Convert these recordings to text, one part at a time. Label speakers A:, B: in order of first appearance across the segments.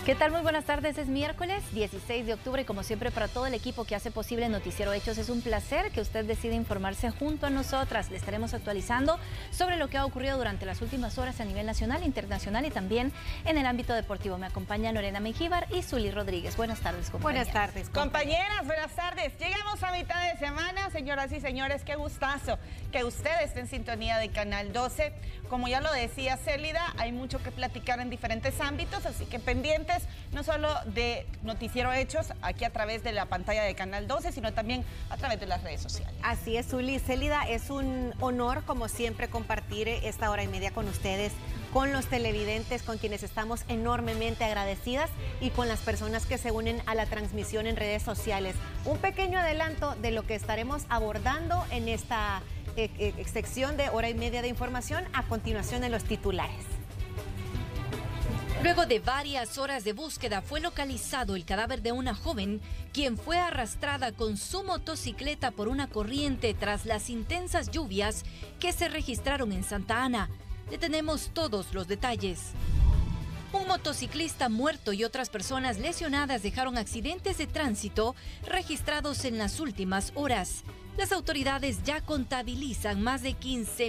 A: ¿Qué tal? Muy buenas tardes, es miércoles 16 de octubre y como siempre para todo el equipo que hace posible Noticiero Hechos es un placer que usted decida informarse junto a nosotras. Le estaremos actualizando sobre lo que ha ocurrido durante las últimas horas a nivel nacional, internacional y también en el ámbito deportivo. Me acompaña Lorena Mengíbar y Zuli Rodríguez. Buenas tardes, compañeras.
B: Buenas tardes, compañeras. Buenas tardes. Llegamos a mitad de semana, señoras y señores. Qué gustazo que usted esté en sintonía de Canal 12. Como ya lo decía Célida, hay mucho que platicar en diferentes ámbitos, así que pendientes no solo de Noticiero Hechos, aquí a través de la pantalla de Canal 12, sino también a través de las redes sociales.
C: Así es, Zuli. Célida, es un honor, como siempre, compartir esta hora y media con ustedes, con los televidentes, con quienes estamos enormemente agradecidas y con las personas que se unen a la transmisión en redes sociales. Un pequeño adelanto de lo que estaremos abordando en esta sección de hora y media de información a continuación en los titulares.
D: Luego de varias horas de búsqueda fue localizado el cadáver de una joven quien fue arrastrada con su motocicleta por una corriente tras las intensas lluvias que se registraron en Santa Ana. Le tenemos todos los detalles. Un motociclista muerto y otras personas lesionadas dejaron accidentes de tránsito registrados en las últimas horas. Las autoridades ya contabilizan más de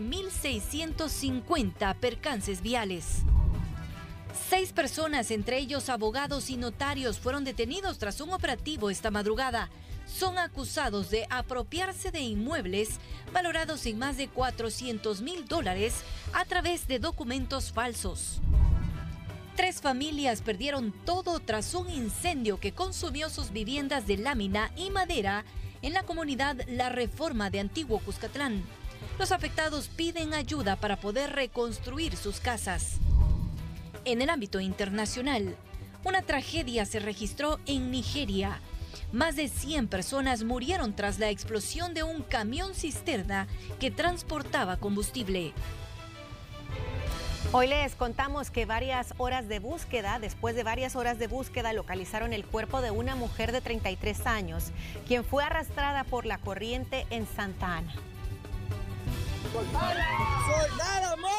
D: 15.650 percances viales. 6 personas, entre ellos abogados y notarios, fueron detenidos tras un operativo esta madrugada. Son acusados de apropiarse de inmuebles valorados en más de $400,000 a través de documentos falsos. 3 familias perdieron todo tras un incendio que consumió sus viviendas de lámina y madera en la comunidad La Reforma de Antiguo Cuscatlán. Los afectados piden ayuda para poder reconstruir sus casas. En el ámbito internacional, una tragedia se registró en Nigeria. Más de 100 personas murieron tras la explosión de un camión cisterna que transportaba combustible.
C: Hoy les contamos que después de varias horas de búsqueda, localizaron el cuerpo de una mujer de 33 años, quien fue arrastrada por la corriente en Santa Ana.
E: ¡Soldado moto!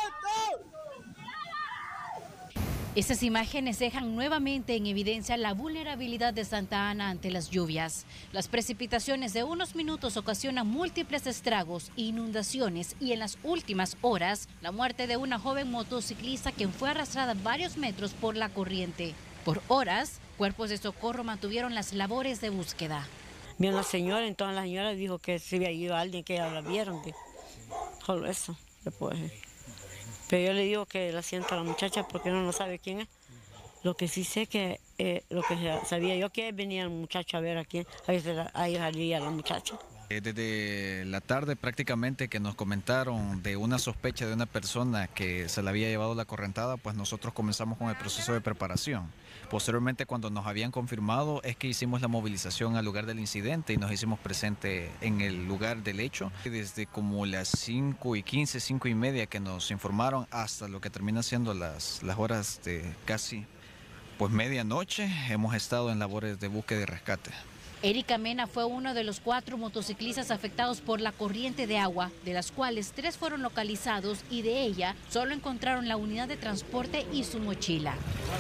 F: Estas imágenes dejan nuevamente en evidencia la vulnerabilidad de Santa Ana ante las lluvias. Las precipitaciones de unos minutos ocasionan múltiples estragos, inundaciones y en las últimas horas, la muerte de una joven motociclista quien fue arrastrada varios metros por la corriente. Por horas, cuerpos de socorro mantuvieron las labores de búsqueda.
G: Vio la señora, entonces la señora dijo que se había ido a alguien que ya la vieron. Solo eso, después. Pero yo le digo que la sienta a la muchacha porque no sabe quién es. Lo que sí sé que, lo que sabía yo que venía el muchacho a ver a quién, ahí salía la muchacha.
H: Desde la tarde prácticamente que nos comentaron de una sospecha de una persona que se la había llevado la correntada, pues nosotros comenzamos con el proceso de preparación. Posteriormente, cuando nos habían confirmado, es que hicimos la movilización al lugar del incidente y nos hicimos presente en el lugar del hecho. Desde como las 5:15, 5:30 que nos informaron hasta lo que termina siendo las horas de casi medianoche, hemos estado en labores de búsqueda y rescate.
F: Erika Mena fue uno de los 4 motociclistas afectados por la corriente de agua, de las cuales 3 fueron localizados y de ella solo encontraron la unidad de transporte y su mochila.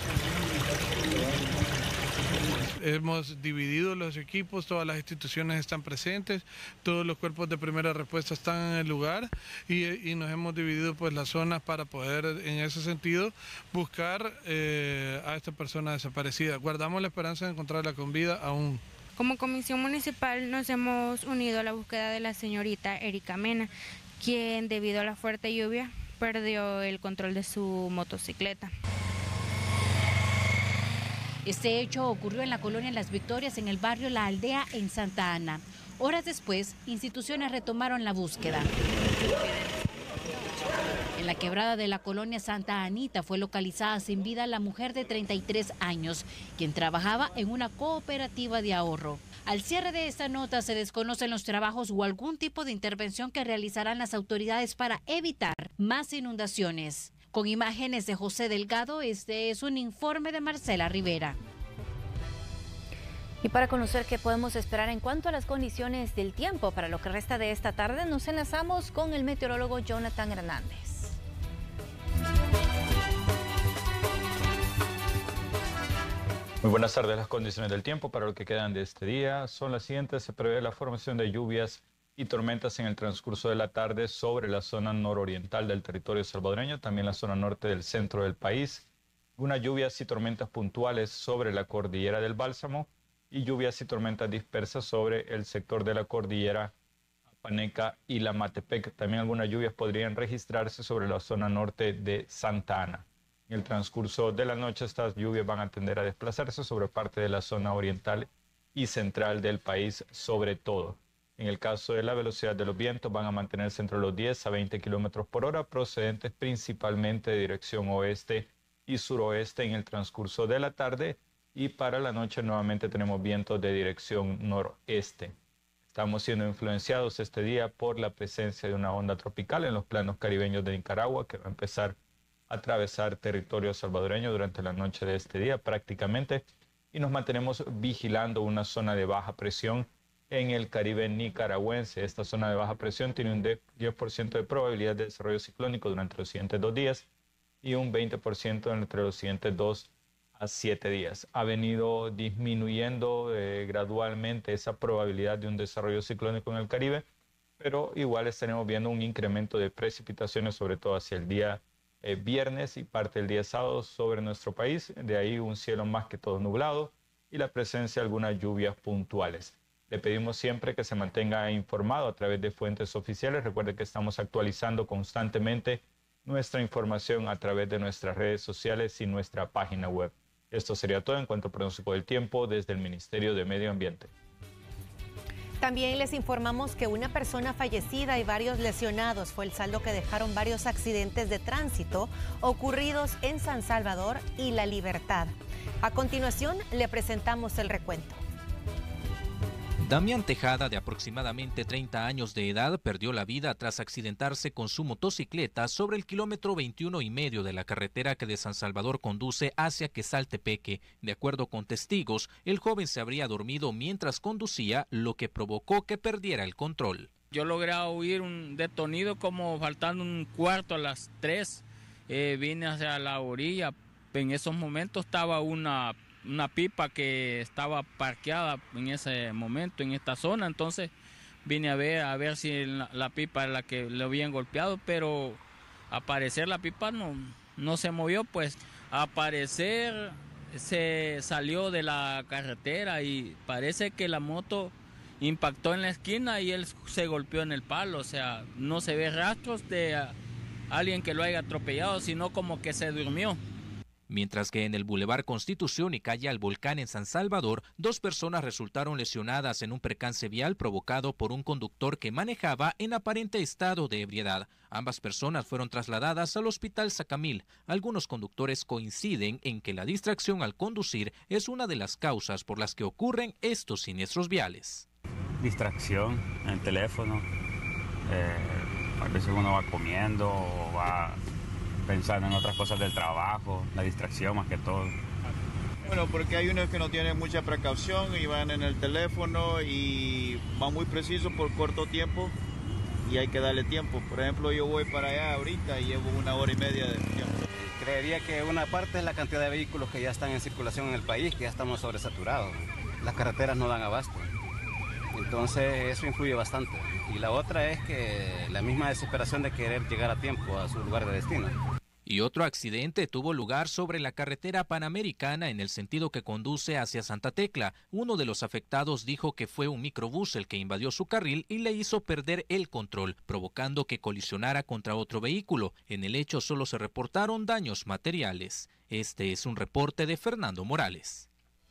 I: Hemos dividido los equipos, todas las instituciones están presentes, todos los cuerpos de primera respuesta están en el lugar y nos hemos dividido las zonas para poder en ese sentido buscar a esta persona desaparecida. Guardamos la esperanza de encontrarla con vida aún.
J: Como Comisión Municipal nos hemos unido a la búsqueda de la señorita Erika Mena, quien debido a la fuerte lluvia perdió el control de su motocicleta.
F: Este hecho ocurrió en la colonia Las Victorias, en el barrio La Aldea, en Santa Ana. Horas después, instituciones retomaron la búsqueda. En la quebrada de la colonia Santa Anita fue localizada sin vida la mujer de 33 años, quien trabajaba en una cooperativa de ahorro. Al cierre de esta nota se desconocen los trabajos o algún tipo de intervención que realizarán las autoridades para evitar más inundaciones. Con imágenes de José Delgado, este es un informe de Marcela Rivera.
A: Y para conocer qué podemos esperar en cuanto a las condiciones del tiempo para lo que resta de esta tarde, nos enlazamos con el meteorólogo Jonathan Hernández.
E: Muy buenas tardes. Las condiciones del tiempo para lo que quedan de este día son las siguientes. Se prevé la formación de lluvias y tormentas en el transcurso de la tarde sobre la zona nororiental del territorio salvadoreño, también la zona norte del centro del país. Unas lluvias y tormentas puntuales sobre la cordillera del Bálsamo y lluvias y tormentas dispersas sobre el sector de la cordillera Paneca y la Matepec. También algunas lluvias podrían registrarse sobre la zona norte de Santa Ana. En el transcurso de la noche estas lluvias van a tender a desplazarse sobre parte de la zona oriental y central del país sobre todo. En el caso de la velocidad de los vientos van a mantenerse entre los 10 a 20 kilómetros por hora, procedentes principalmente de dirección oeste y suroeste en el transcurso de la tarde, y para la noche nuevamente tenemos vientos de dirección noreste. Estamos siendo influenciados este día por la presencia de una onda tropical en los planos caribeños de Nicaragua que va a empezar a atravesar territorio salvadoreño durante la noche de este día prácticamente, y nos mantenemos vigilando una zona de baja presión en el Caribe nicaragüense. Esta zona de baja presión tiene un 10% de probabilidad de desarrollo ciclónico durante los siguientes 2 días y un 20% entre los siguientes 2 a 7 días. Ha venido disminuyendo gradualmente esa probabilidad de un desarrollo ciclónico en el Caribe, pero igual estaremos viendo un incremento de precipitaciones, sobre todo hacia el día viernes y parte del día sábado sobre nuestro país. De ahí un cielo más que todo nublado y la presencia de algunas lluvias puntuales. Le pedimos siempre que se mantenga informado a través de fuentes oficiales. Recuerde que estamos actualizando constantemente nuestra información a través de nuestras redes sociales y nuestra página web. Esto sería todo en cuanto al pronóstico del tiempo desde el Ministerio de Medio Ambiente.
C: También les informamos que una persona fallecida y varios lesionados fue el saldo que dejaron varios accidentes de tránsito ocurridos en San Salvador y La Libertad. A continuación, le presentamos el recuento.
K: Damián Tejada, de aproximadamente 30 años de edad, perdió la vida tras accidentarse con su motocicleta sobre el kilómetro 21,5 de la carretera que de San Salvador conduce hacia Quesaltepeque. De acuerdo con testigos, el joven se habría dormido mientras conducía, lo que provocó que perdiera el control.
L: Yo logré oír un detonido como faltando un cuarto a las 3. Vine hacia la orilla. En esos momentos estaba una pipa que estaba parqueada en ese momento en esta zona, entonces vine a ver si la pipa era la que le habían golpeado, pero al parecer la pipa no se movió, pues al parecer se salió de la carretera y parece que la moto impactó en la esquina y él se golpeó en el palo. O sea, no se ve rastros de alguien que lo haya atropellado, sino como que se durmió.
K: Mientras que en el Boulevard Constitución y calle Al Volcán en San Salvador, 2 personas resultaron lesionadas en un percance vial provocado por un conductor que manejaba en aparente estado de ebriedad. Ambas personas fueron trasladadas al Hospital Sacamil. Algunos conductores coinciden en que la distracción al conducir es una de las causas por las que ocurren estos siniestros viales.
M: Distracción en el teléfono, a veces uno va comiendo o va pensando en otras cosas del trabajo, la distracción más que todo.
N: Bueno, porque hay unos que no tienen mucha precaución y van en el teléfono y van muy precisos por corto tiempo y hay que darle tiempo. Por ejemplo, yo voy para allá ahorita y llevo 1 hora y media de tiempo.
O: Creería que una parte es la cantidad de vehículos que ya están en circulación en el país, que ya estamos sobresaturados. Las carreteras no dan abasto. Entonces eso influye bastante. Y la otra es que la misma desesperación de querer llegar a tiempo a su lugar de destino.
K: Y otro accidente tuvo lugar sobre la carretera Panamericana en el sentido que conduce hacia Santa Tecla. Uno de los afectados dijo que fue un microbús el que invadió su carril y le hizo perder el control, provocando que colisionara contra otro vehículo. En el hecho solo se reportaron daños materiales. Este es un reporte de Fernando Morales.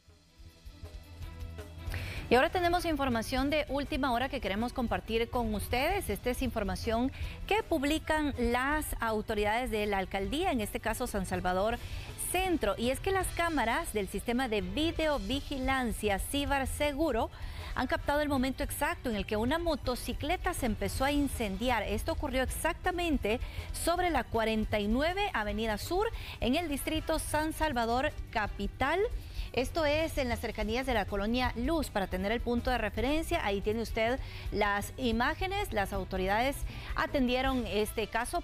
A: Y ahora tenemos información de última hora que queremos compartir con ustedes. Esta es información que publican las autoridades de la alcaldía, en este caso San Salvador Centro. Y es que las cámaras del sistema de videovigilancia Ciberseguro han captado el momento exacto en el que una motocicleta se empezó a incendiar. Esto ocurrió exactamente sobre la 49 Avenida Sur en el distrito San Salvador Capital. Esto es en las cercanías de la colonia Luz, para tener el punto de referencia. Ahí tiene usted las imágenes. Las autoridades atendieron este caso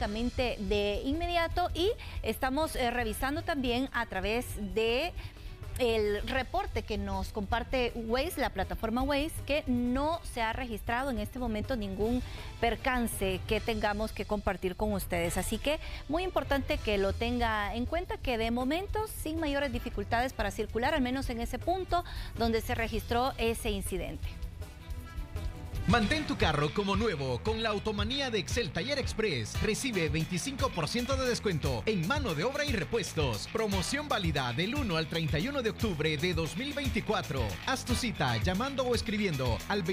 A: prácticamente de inmediato y estamos revisando también a través de el reporte que nos comparte Waze, la plataforma Waze, que no se ha registrado en este momento ningún percance que tengamos que compartir con ustedes. Así que muy importante que lo tenga en cuenta, que de momento sin mayores dificultades para circular, al menos en ese punto donde se registró ese incidente.
P: Mantén tu carro como nuevo con la automanía de Excel Taller Express. Recibe 25% de descuento en mano de obra y repuestos. Promoción válida del 1 al 31 de octubre de 2024. Haz tu cita llamando o escribiendo al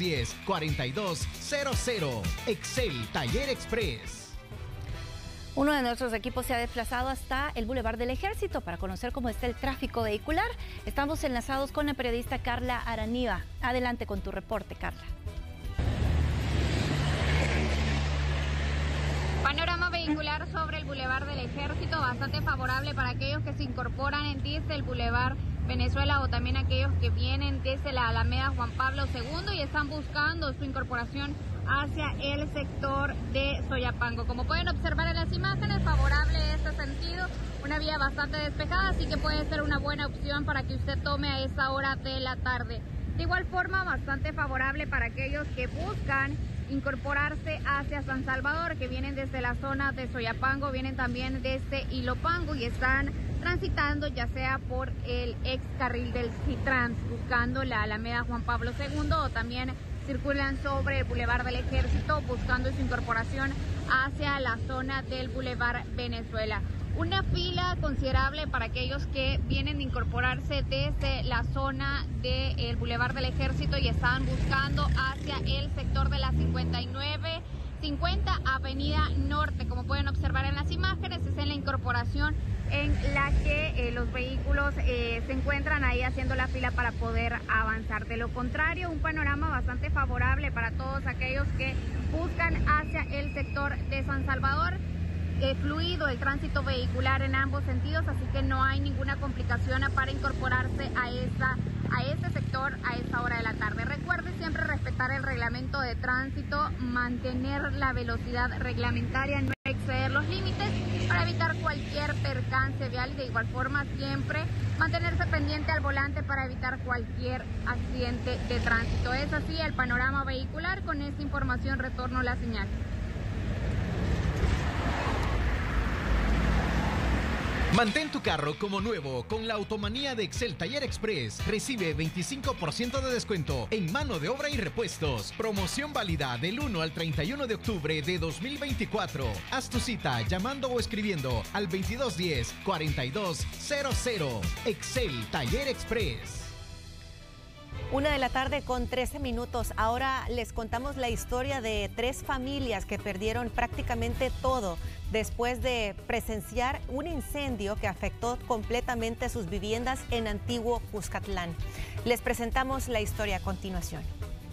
P: 2210-4200. Excel Taller Express.
A: Uno de nuestros equipos se ha desplazado hasta el Boulevard del Ejército para conocer cómo está el tráfico vehicular. Estamos enlazados con la periodista Carla Araniva. Adelante con tu reporte, Carla.
Q: Panorama vehicular sobre el Boulevard del Ejército, bastante favorable para aquellos que se incorporan desde el Boulevard Venezuela o también aquellos que vienen desde la Alameda Juan Pablo II y están buscando su incorporación hacia el sector de Soyapango. Como pueden observar en las imágenes, favorable este sentido, una vía bastante despejada, así que puede ser una buena opción para que usted tome a esa hora de la tarde. De igual forma, bastante favorable para aquellos que buscan incorporarse hacia San Salvador, que vienen desde la zona de Soyapango, vienen también desde Ilopango y están transitando ya sea por el ex carril del Citrans, buscando la Alameda Juan Pablo II, o también circulan sobre el Boulevard del Ejército buscando su incorporación hacia la zona del Boulevard Venezuela. Una fila considerable para aquellos que vienen de incorporarse desde la zona del Boulevard del Ejército y están buscando hacia el sector de la 5950 Avenida Norte. Como pueden observar en las imágenes, es en la incorporación en la que los vehículos se encuentran ahí haciendo la fila para poder avanzar. De lo contrario, un panorama bastante favorable para todos aquellos que buscan hacia el sector de San Salvador. Fluido el tránsito vehicular en ambos sentidos, así que no hay ninguna complicación para incorporarse a ese sector a esa hora de la tarde. Recuerde siempre respetar el reglamento de tránsito, mantener la velocidad reglamentaria, no exceder los límites para evitar cualquier percance vial y de igual forma siempre mantenerse pendiente al volante para evitar cualquier accidente de tránsito. Es así el panorama vehicular. Con esta información retorno la señal.
P: Mantén tu carro como nuevo con la automanía de Excel Taller Express. Recibe 25% de descuento en mano de obra y repuestos. Promoción válida del 1 al 31 de octubre de 2024. Haz tu cita llamando o escribiendo al 2210-4200. Excel Taller Express.
C: 1:00 con 13 minutos. Ahora les contamos la historia de 3 familias que perdieron prácticamente todo después de presenciar un incendio que afectó completamente sus viviendas en Antiguo Cuscatlán. Les presentamos la historia a continuación.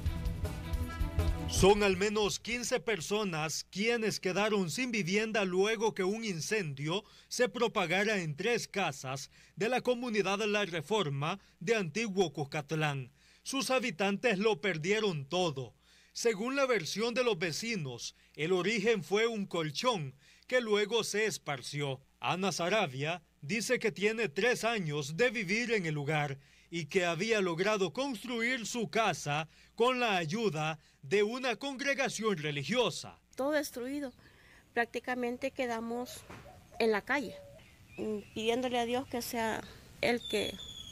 R: Son al menos 15 personas quienes quedaron sin vivienda luego que un incendio se propagara en 3 casas de la comunidad La Reforma de Antiguo Cuscatlán. Sus habitantes lo perdieron todo. Según la versión de los vecinos, el origen fue un colchón que luego se esparció. Ana Saravia dice que tiene 3 años de vivir en el lugar y que había logrado construir su casa con la ayuda de una congregación religiosa.
S: Todo destruido. Prácticamente quedamos en la calle, pidiéndole a Dios que sea el que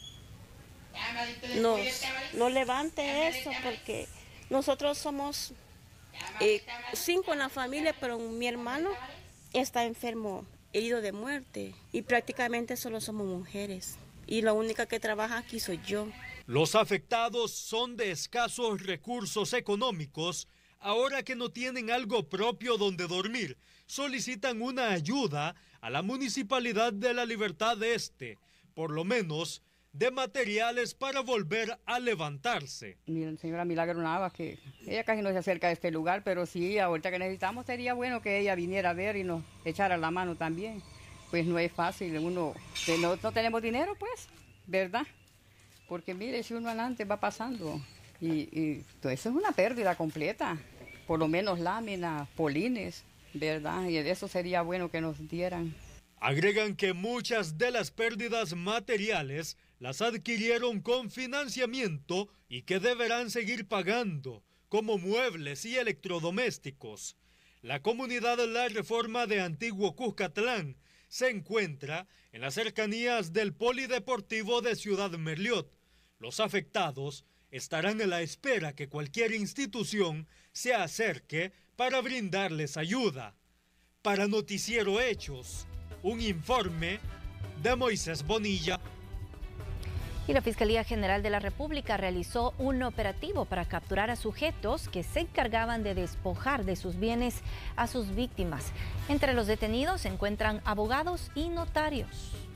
S: nos levante eso, porque nosotros somos 5 en la familia, pero mi hermano está enfermo, herido de muerte, y prácticamente solo somos mujeres, y la única que trabaja aquí soy yo.
R: Los afectados son de escasos recursos económicos. Ahora que no tienen algo propio donde dormir, solicitan una ayuda a la Municipalidad de la Libertad Este, por lo menos de materiales para volver a levantarse.
T: Mi señora Milagro Navas, que ella casi no se acerca a este lugar, pero sí, ahorita que necesitamos sería bueno que ella viniera a ver y nos echara la mano también. Pues no es fácil, uno que no tenemos dinero, pues, ¿verdad? Porque mire, si uno adelante va pasando y todo eso es una pérdida completa, por lo menos láminas, polines, ¿verdad? Y de eso sería bueno que nos dieran.
R: Agregan que muchas de las pérdidas materiales las adquirieron con financiamiento y que deberán seguir pagando, como muebles y electrodomésticos. La comunidad de La Reforma de Antiguo Cuscatlán se encuentra en las cercanías del Polideportivo de Ciudad Merliot. Los afectados estarán a la espera que cualquier institución se acerque para brindarles ayuda. Para Noticiero Hechos, un informe de Moisés Bonilla.
A: Y la Fiscalía General de la República realizó un operativo para capturar a sujetos que se encargaban de despojar de sus bienes a sus víctimas. Entre los detenidos se encuentran abogados y notarios.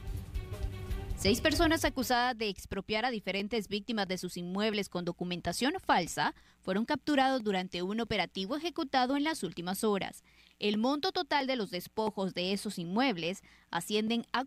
F: 6 personas acusadas de expropiar a diferentes víctimas de sus inmuebles con documentación falsa fueron capturados durante un operativo ejecutado en las últimas horas. El monto total de los despojos de esos inmuebles ascienden a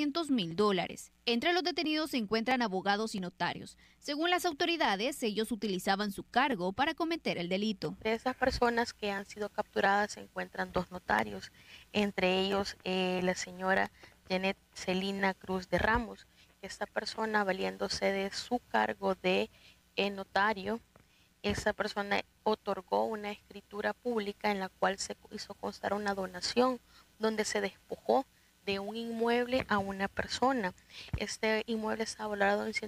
F: $400,000. Entre los detenidos se encuentran abogados y notarios. Según las autoridades, ellos utilizaban su cargo para cometer el delito.
U: De esas personas que han sido capturadas se encuentran 2 notarios, entre ellos la señora Janet Celina Cruz de Ramos. Esta persona, valiéndose de su cargo de notario, esa persona otorgó una escritura pública en la cual se hizo constar una donación donde se despojó de un inmueble a una persona. Este inmueble está valorado en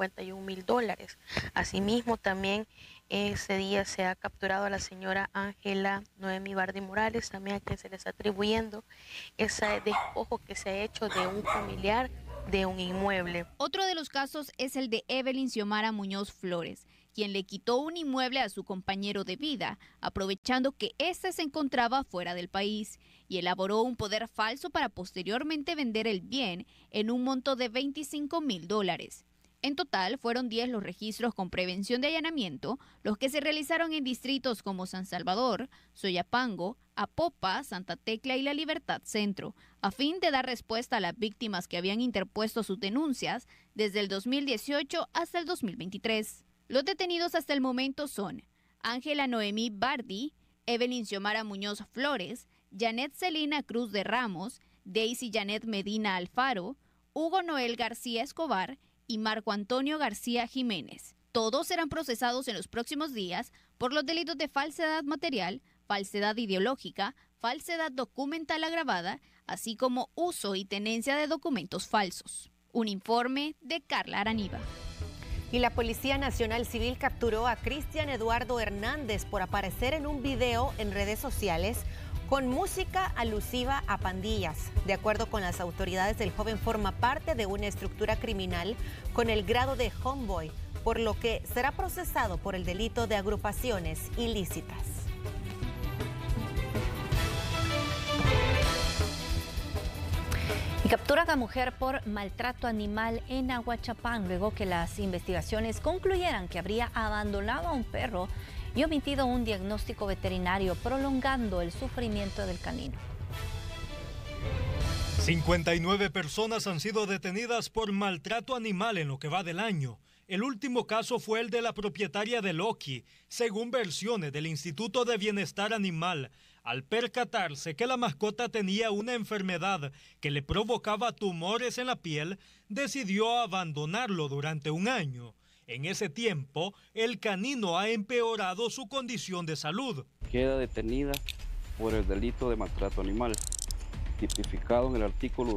U: $151,000. Asimismo, también ese día se ha capturado a la señora Ángela Noemí Bardi Morales, también a quien se le está atribuyendo ese despojo que se ha hecho de un familiar de un inmueble.
F: Otro de los casos es el de Evelyn Xiomara Muñoz Flores, quien le quitó un inmueble a su compañero de vida, aprovechando que éste se encontraba fuera del país, y elaboró un poder falso para posteriormente vender el bien en un monto de $25,000. En total, fueron 10 los registros con prevención de allanamiento, los que se realizaron en distritos como San Salvador, Soyapango, Apopa, Santa Tecla y La Libertad Centro, a fin de dar respuesta a las víctimas que habían interpuesto sus denuncias desde el 2018 hasta el 2023. Los detenidos hasta el momento son Ángela Noemí Bardi, Evelyn Xiomara Muñoz Flores, Janet Celina Cruz de Ramos, Daisy Janet Medina Alfaro, Hugo Noel García Escobar y Marco Antonio García Jiménez. Todos serán procesados en los próximos días por los delitos de falsedad material, falsedad ideológica, falsedad documental agravada, así como uso y tenencia de documentos falsos. Un informe de Carla Araniva.
C: Y la Policía Nacional Civil capturó a Cristian Eduardo Hernández por aparecer en un video en redes sociales con música alusiva a pandillas. De acuerdo con las autoridades, el joven forma parte de una estructura criminal con el grado de homeboy, por lo que será procesado por el delito de agrupaciones ilícitas.
A: Y capturan a mujer por maltrato animal en Ahuachapán, luego que las investigaciones concluyeran que habría abandonado a un perro y omitido un diagnóstico veterinario, prolongando el sufrimiento del canino.
R: 59 personas han sido detenidas por maltrato animal en lo que va del año. El último caso fue el de la propietaria de Loki, según versiones del Instituto de Bienestar Animal. Al percatarse que la mascota tenía una enfermedad que le provocaba tumores en la piel, decidió abandonarlo durante un año. En ese tiempo, el canino ha empeorado su condición de salud.
V: Queda detenida por el delito de maltrato animal, tipificado en el artículo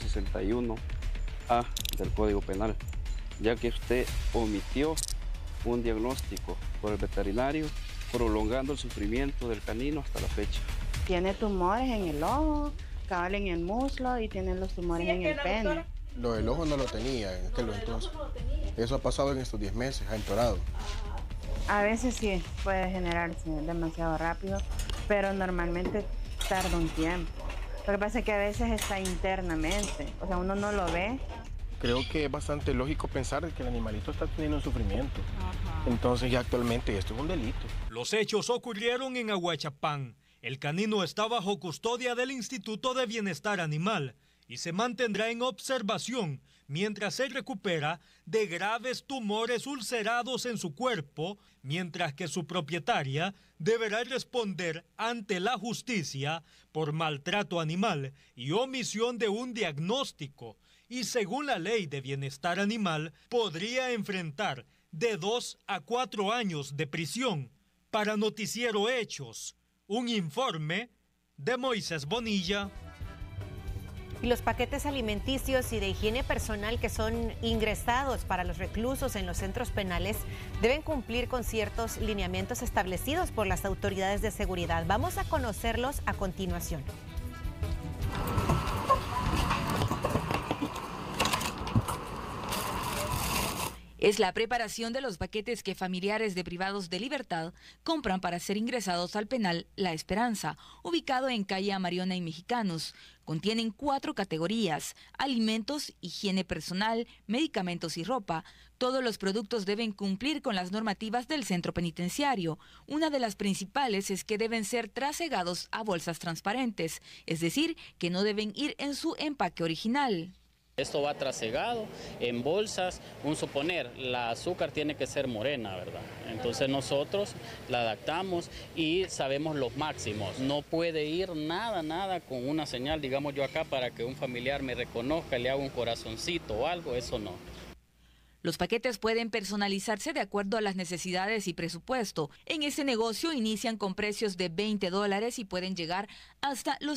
V: 261A del Código Penal, ya que usted omitió un diagnóstico por el veterinario, prolongando el sufrimiento del canino hasta la fecha.
W: Tiene tumores en el ojo, cabal en el muslo y tiene los tumores en el pene.
X: Lo del ojo no lo tenía en aquel entonces. Eso ha pasado en estos 10 meses, ha empeorado.
W: A veces sí puede generarse demasiado rápido, pero normalmente tarda un tiempo. Lo que pasa es que a veces está internamente, o sea, uno no lo ve.
X: Creo que es bastante lógico pensar que el animalito está teniendo un sufrimiento. Entonces ya actualmente esto es un delito.
R: Los hechos ocurrieron en Ahuachapán. El canino está bajo custodia del Instituto de Bienestar Animal y se mantendrá en observación mientras se recupera de graves tumores ulcerados en su cuerpo, mientras que su propietaria deberá responder ante la justicia por maltrato animal y omisión de un diagnóstico, y según la Ley de Bienestar Animal podría enfrentar de 2 a 4 años de prisión. Para Noticiero Hechos, un informe de Moisés Bonilla.
C: Y los paquetes alimenticios y de higiene personal que son ingresados para los reclusos en los centros penales deben cumplir con ciertos lineamientos establecidos por las autoridades de seguridad. Vamos a conocerlos a continuación.
B: Es la preparación de los paquetes que familiares de privados de libertad compran para ser ingresados al penal La Esperanza, ubicado en calle Amariona y Mexicanos. Contienen 4 categorías: alimentos, higiene personal, medicamentos y ropa. Todos los productos deben cumplir con las normativas del centro penitenciario. Una de las principales es que deben ser trasegados a bolsas transparentes, es decir, que no deben ir en su empaque original.
D: Esto va trasegado en bolsas, un suponer, la azúcar tiene que ser morena, ¿verdad? Entonces nosotros la adaptamos y sabemos los máximos. No puede ir nada con una señal, digamos yo acá, para que un familiar me reconozca, le haga un corazoncito o algo, eso no.
B: Los paquetes pueden personalizarse de acuerdo a las necesidades y presupuesto. En este negocio inician con precios de $20 y pueden llegar hasta los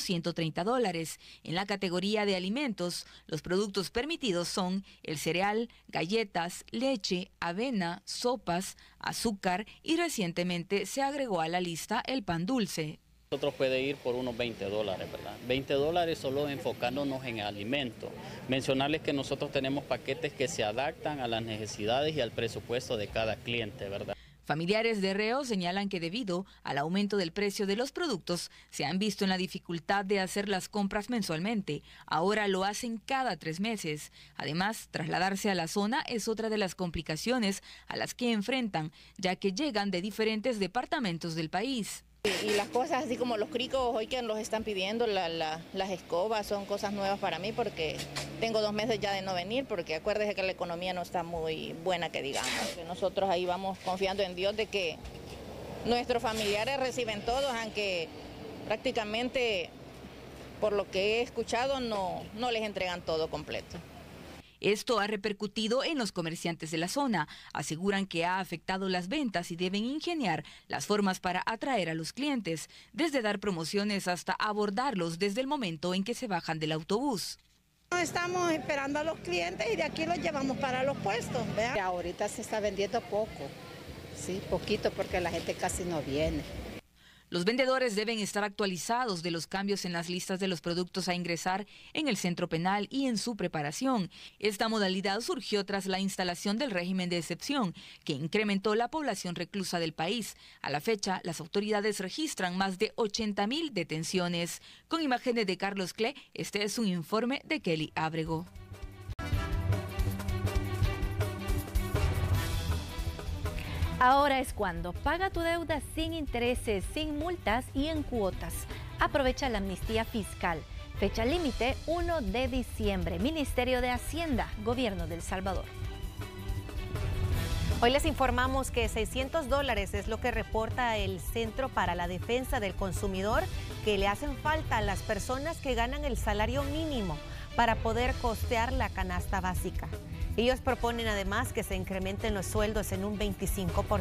B: $130. En la categoría de alimentos, los productos permitidos son el cereal, galletas, leche, avena, sopas, azúcar y recientemente se agregó a la lista el pan dulce.
D: Nosotros puede ir por unos $20, ¿verdad? $20 solo enfocándonos en alimentos. Mencionarles que nosotros tenemos paquetes que se adaptan a las necesidades y al presupuesto de cada cliente, ¿verdad?
B: Familiares de reos señalan que debido al aumento del precio de los productos, se han visto en la dificultad de hacer las compras mensualmente. Ahora lo hacen cada 3 meses. Además, trasladarse a la zona es otra de las complicaciones a las que enfrentan, ya que llegan de diferentes departamentos del país.
G: Y las cosas así como los cricos hoy que los están pidiendo, las escobas, son cosas nuevas para mí porque tengo 2 meses ya de no venir, porque acuérdese que la economía no está muy buena, que digamos. Nosotros ahí vamos confiando en Dios de que nuestros familiares reciben todos, aunque prácticamente por lo que he escuchado no les entregan todo completo.
B: Esto ha repercutido en los comerciantes de la zona. Aseguran que ha afectado las ventas y deben ingeniar las formas para atraer a los clientes, desde dar promociones hasta abordarlos desde el momento en que se bajan del autobús.
H: Estamos esperando a los clientes y de aquí los llevamos para los puestos, ¿verdad?
Y: Ahorita se está vendiendo poco, sí, poquito, porque la gente casi no viene.
B: Los vendedores deben estar actualizados de los cambios en las listas de los productos a ingresar en el centro penal y en su preparación. Esta modalidad surgió tras la instalación del régimen de excepción, que incrementó la población reclusa del país. A la fecha, las autoridades registran más de 80,000 detenciones. Con imágenes de Carlos Cle, este es un informe de Kelly Ábrego.
A: Ahora es cuando. Paga tu deuda sin intereses, sin multas y en cuotas. Aprovecha la amnistía fiscal. Fecha límite 1 de diciembre. Ministerio de Hacienda, Gobierno de El Salvador.
C: Hoy les informamos que $600 es lo que reporta el Centro para la Defensa del Consumidor que le hacen falta a las personas que ganan el salario mínimo para poder costear la canasta básica. Ellos proponen además que se incrementen los sueldos en un 25%.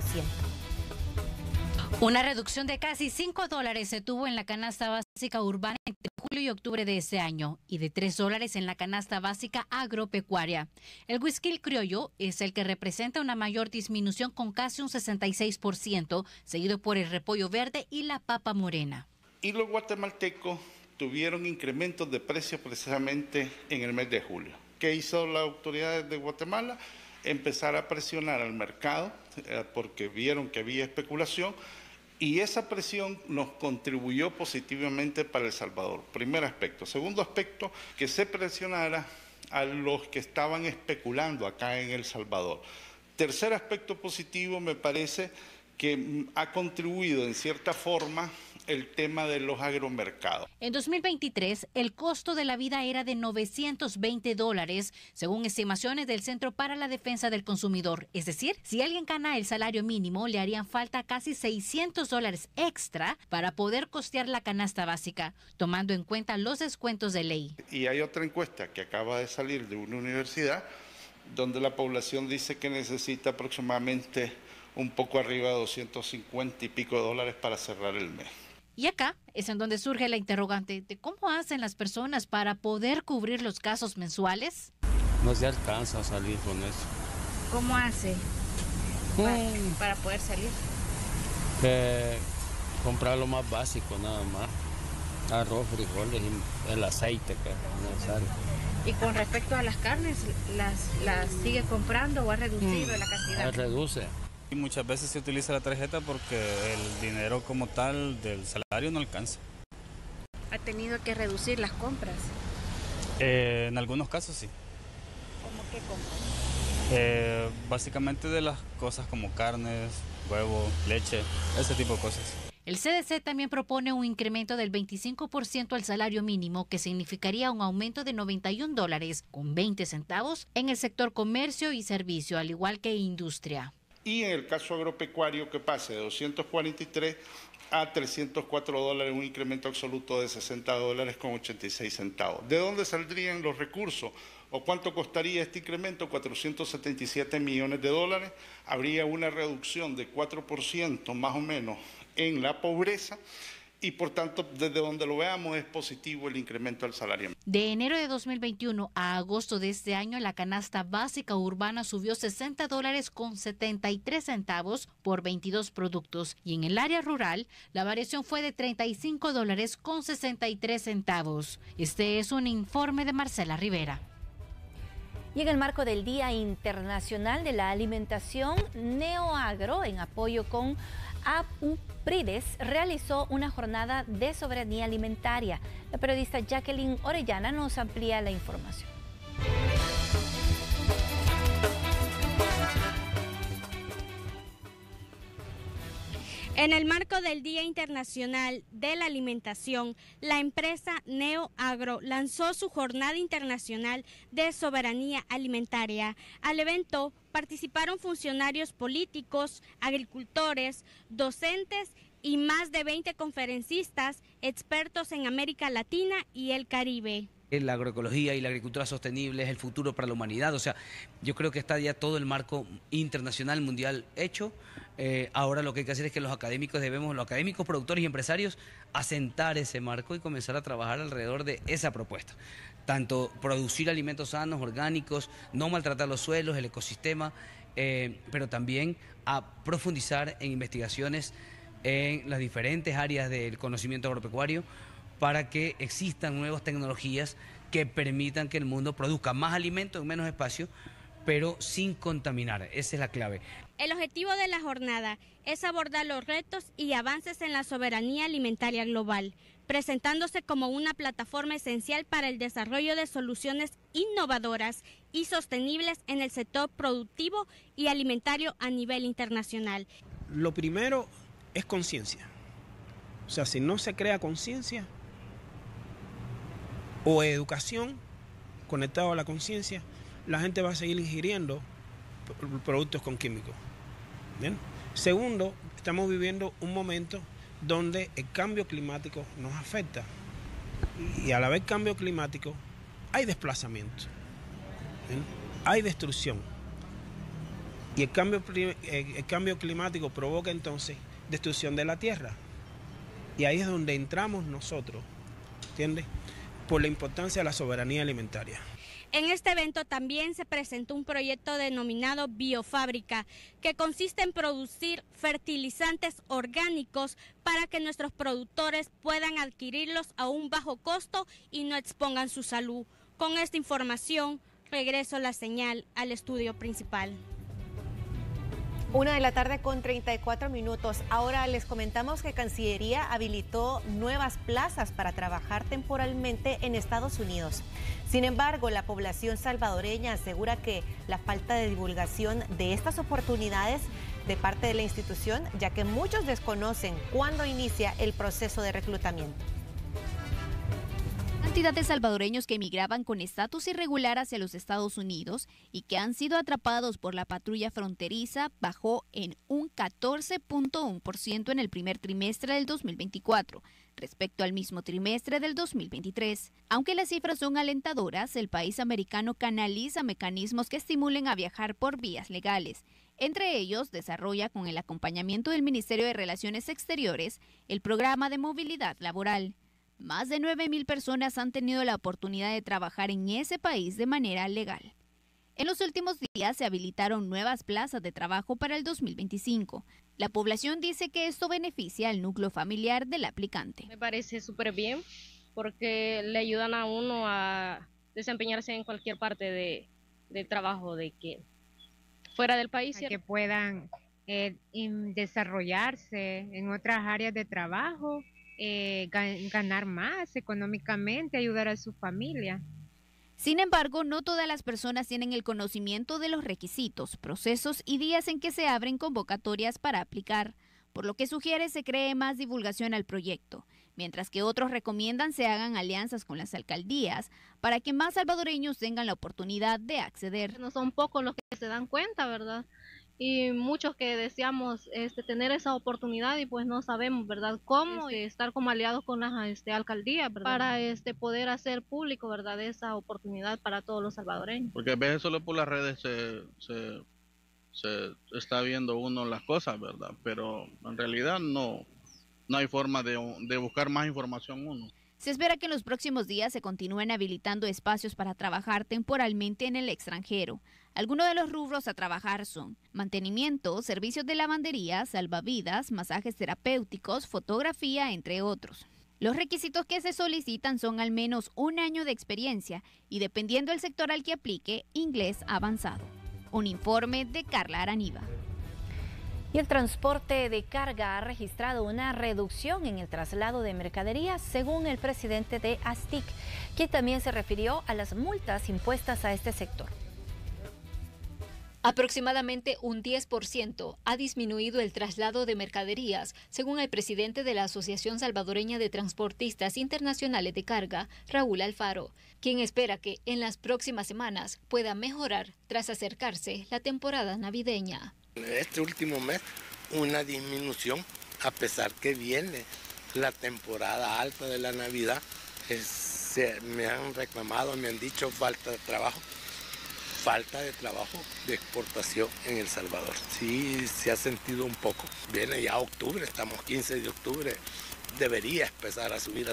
F: Una reducción de casi $5 se tuvo en la canasta básica urbana entre julio y octubre de ese año y de $3 en la canasta básica agropecuaria. El whisky criollo es el que representa una mayor disminución con casi un 66%, seguido por el repollo verde y la papa morena.
Z: Y los guatemaltecos tuvieron incrementos de precios precisamente en el mes de julio. ¿Qué hizo la autoridad de Guatemala? Empezar a presionar al mercado porque vieron que había especulación y esa presión nos contribuyó positivamente para El Salvador. Primer aspecto. Segundo aspecto, que se presionara a los que estaban especulando acá en El Salvador. Tercer aspecto positivo, me parece que ha contribuido en cierta forma el tema de los agromercados.
F: En 2023, el costo de la vida era de $920, según estimaciones del Centro para la Defensa del Consumidor. Es decir, si alguien gana el salario mínimo, le harían falta casi $600 extra para poder costear la canasta básica, tomando en cuenta los descuentos de ley.
Z: Y hay otra encuesta que acaba de salir de una universidad, donde la población dice que necesita aproximadamente un poco arriba de 250 y pico de dólares para cerrar el mes.
F: Y acá es en donde surge la interrogante de cómo hacen las personas para poder cubrir los gastos mensuales.
V: No se alcanza a salir con eso.
Q: ¿Cómo hace para poder salir?
V: Comprar lo más básico nada más. Arroz, frijoles y el aceite que es necesario.
Q: Y con respecto a las carnes, ¿las sigue comprando o ha reducido la cantidad?
V: Reduce.
E: Y muchas veces se utiliza la tarjeta porque el dinero como tal del salario no alcanza.
Q: ¿Ha tenido que reducir las compras?
E: En algunos casos sí.
Q: ¿Cómo qué compras?
E: Básicamente de las cosas como carnes, huevo, leche, ese tipo de cosas.
F: El CDC también propone un incremento del 25% al salario mínimo, que significaría un aumento de $91.20 en el sector comercio y servicio, al igual que industria.
Z: Y en el caso agropecuario, que pase de 243 a $304, un incremento absoluto de $60.86. ¿De dónde saldrían los recursos? ¿O cuánto costaría este incremento? $477 millones. Habría una reducción de 4% más o menos en la pobreza y por tanto, desde donde lo veamos, es positivo el incremento del salario.
F: De enero de 2021 a agosto de este año, la canasta básica urbana subió $60.73 por 22 productos, y en el área rural la variación fue de $35.63. Este es un informe de Marcela Rivera.
A: Y en el marco del Día Internacional de la Alimentación, Neoagro, en apoyo con APUPRIDES, realizó una jornada de soberanía alimentaria. La periodista Jacqueline Orellana nos amplía la información.
I: En el marco del Día Internacional de la Alimentación, la empresa Neoagro lanzó su Jornada Internacional de Soberanía Alimentaria. Al evento participaron funcionarios políticos, agricultores, docentes y más de 20 conferencistas, expertos en América Latina y el Caribe.
J: La agroecología y la agricultura sostenible es el futuro para la humanidad. O sea, yo creo que está ya todo el marco internacional, mundial hecho. Ahora lo que hay que hacer es que los académicos productores y empresarios, asentar ese marco y comenzar a trabajar alrededor de esa propuesta. Tanto producir alimentos sanos, orgánicos, no maltratar los suelos, el ecosistema, pero también a profundizar en investigaciones en las diferentes áreas del conocimiento agropecuario, para que existan nuevas tecnologías que permitan que el mundo produzca más alimentos en menos espacio, pero sin contaminar. Esa es la clave.
I: El objetivo de la jornada es abordar los retos y avances en la soberanía alimentaria global, presentándose como una plataforma esencial para el desarrollo de soluciones innovadoras y sostenibles en el sector productivo y alimentario a nivel internacional.
L: Lo primero es conciencia. O sea, si no se crea conciencia o educación conectado a la conciencia, la gente va a seguir ingiriendo productos con químicos. ¿Bien? Segundo, estamos viviendo un momento donde el cambio climático nos afecta. Y a la vez cambio climático, hay desplazamiento, ¿bien? Hay destrucción. Y el cambio climático provoca entonces destrucción de la tierra. Y ahí es donde entramos nosotros, ¿entiendes? Por la importancia de la soberanía alimentaria.
I: En este evento también se presentó un proyecto denominado Biofábrica, que consiste en producir fertilizantes orgánicos para que nuestros productores puedan adquirirlos a un bajo costo y no expongan su salud. Con esta información, regreso la señal al estudio principal.
C: 1:34 p.m. Ahora les comentamos que Cancillería habilitó nuevas plazas para trabajar temporalmente en Estados Unidos. Sin embargo, la población salvadoreña asegura que la falta de divulgación de estas oportunidades de parte de la institución, ya que muchos desconocen cuándo inicia el proceso de reclutamiento.
K: La cantidad de salvadoreños que emigraban con estatus irregular hacia los Estados Unidos y que han sido atrapados por la patrulla fronteriza bajó en un 14.1% en el primer trimestre del 2024, respecto al mismo trimestre del 2023. Aunque las cifras son alentadoras, el país americano canaliza mecanismos que estimulen a viajar por vías legales. Entre ellos, desarrolla con el acompañamiento del Ministerio de Relaciones Exteriores el programa de movilidad laboral. Más de 9,000 personas han tenido la oportunidad de trabajar en ese país de manera legal. En los últimos días se habilitaron nuevas plazas de trabajo para el 2025. La población dice que esto beneficia al núcleo familiar del aplicante.
M: Me parece súper bien porque le ayudan a uno a desempeñarse en cualquier parte de trabajo, de que fuera del país.
N: Que puedan desarrollarse en otras áreas de trabajo. Ganar más económicamente, ayudar a su familia.
K: Sin embargo, no todas las personas tienen el conocimiento de los requisitos, procesos y días en que se abren convocatorias para aplicar, por lo que sugiere se cree más divulgación al proyecto, mientras que otros recomiendan se hagan alianzas con las alcaldías para que más salvadoreños tengan la oportunidad de acceder.
M: No son pocos los que se dan cuenta, ¿verdad? Y muchos que deseamos tener esa oportunidad y pues no sabemos, ¿verdad?, cómo estar como aliados con las alcaldías, ¿verdad?, para poder hacer público, ¿verdad?, esa oportunidad para todos los salvadoreños.
O: Porque a veces solo por las redes se está viendo uno las cosas, ¿verdad?, pero en realidad no hay forma de buscar más información uno.
K: Se espera que en los próximos días se continúen habilitando espacios para trabajar temporalmente en el extranjero. Algunos de los rubros a trabajar son mantenimiento, servicios de lavandería, salvavidas, masajes terapéuticos, fotografía, entre otros. Los requisitos que se solicitan son al menos 1 año de experiencia y, dependiendo del sector al que aplique, inglés avanzado. Un informe de Carla Araniva.
A: Y el transporte de carga ha registrado una reducción en el traslado de mercaderías, según el presidente de ASTIC, quien también se refirió a las multas impuestas a este sector.
P: Aproximadamente un 10% ha disminuido el traslado de mercaderías, según el presidente de la Asociación Salvadoreña de Transportistas Internacionales de Carga, Raúl Alfaro, quien espera que en las próximas semanas pueda mejorar tras acercarse la temporada navideña.
S: Este último mes, una disminución, a pesar que viene la temporada alta de la Navidad. Me han reclamado, me han dicho falta de trabajo de exportación en El Salvador. Sí, se ha sentido un poco. Viene ya octubre, estamos 15 de octubre, debería empezar a subir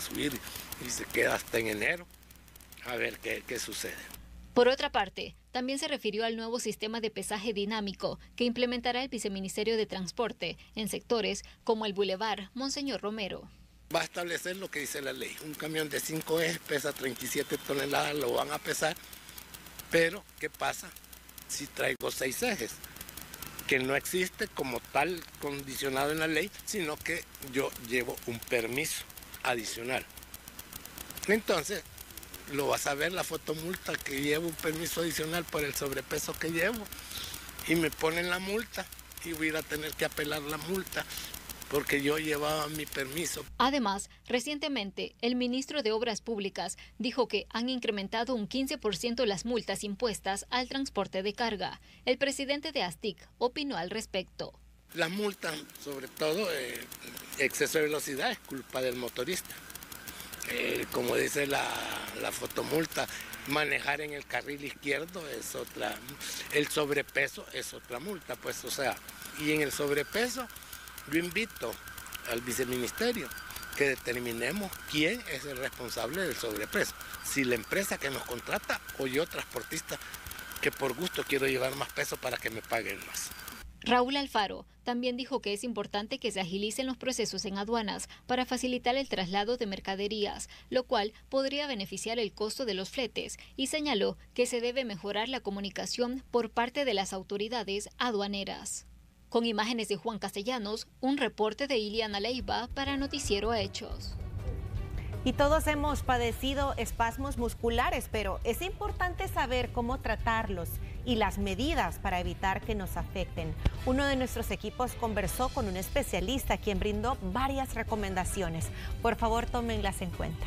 S: y se queda hasta en enero a ver qué sucede.
P: Por otra parte, también se refirió al nuevo sistema de pesaje dinámico que implementará el Viceministerio de Transporte en sectores como el Boulevard Monseñor Romero.
S: Va a establecer lo que dice la ley. Un camión de 5 ejes pesa 37 toneladas, lo van a pesar. Pero, ¿qué pasa si traigo 6 ejes? Que no existe como tal condicionado en la ley, sino que yo llevo un permiso adicional. Entonces, lo vas a ver la fotomulta que llevo un permiso adicional por el sobrepeso que llevo y me ponen la multa y voy a ir a tener que apelar la multa porque yo llevaba mi permiso.
P: Además, recientemente el ministro de Obras Públicas dijo que han incrementado un 15% las multas impuestas al transporte de carga. El presidente de ASTIC opinó al respecto.
S: Las multas, sobre todo exceso de velocidad, es culpa del motorista. Como dice la fotomulta, manejar en el carril izquierdo es otra, el sobrepeso es otra multa, pues, o sea, y en el sobrepeso yo invito al viceministerio que determinemos quién es el responsable del sobrepeso, si la empresa que nos contrata o yo transportista que por gusto quiero llevar más peso para que me paguen más.
P: Raúl Alfaro también dijo que es importante que se agilicen los procesos en aduanas para facilitar el traslado de mercaderías, lo cual podría beneficiar el costo de los fletes, y señaló que se debe mejorar la comunicación por parte de las autoridades aduaneras. Con imágenes de Juan Castellanos, un reporte de Iliana Leiva para Noticiero Hechos.
C: Y todos hemos padecido espasmos musculares, pero es importante saber cómo tratarlos y las medidas para evitar que nos afecten. Uno de nuestros equipos conversó con un especialista quien brindó varias recomendaciones. Por favor, tómenlas en cuenta.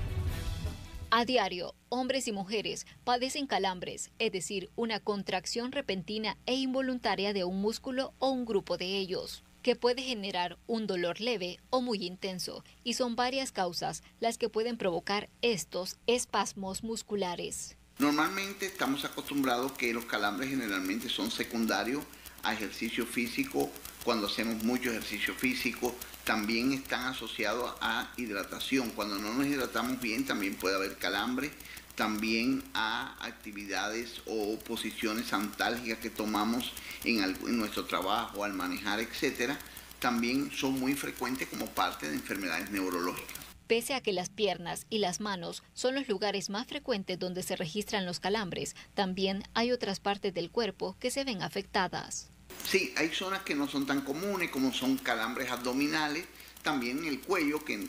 P: A diario, hombres y mujeres padecen calambres, es decir, una contracción repentina e involuntaria de un músculo o un grupo de ellos, que puede generar un dolor leve o muy intenso, y son varias causas las que pueden provocar estos espasmos musculares.
D: Normalmente estamos acostumbrados que los calambres generalmente son secundarios a ejercicio físico. Cuando hacemos mucho ejercicio físico, también están asociados a hidratación. Cuando no nos hidratamos bien, también puede haber calambre. También a actividades o posiciones antálgicas que tomamos en nuestro trabajo, al manejar, etcétera, también son muy frecuentes como parte de enfermedades neurológicas.
P: Pese a que las piernas y las manos son los lugares más frecuentes donde se registran los calambres, también hay otras partes del cuerpo que se ven afectadas.
D: Sí, hay zonas que no son tan comunes, como son calambres abdominales, también el cuello, que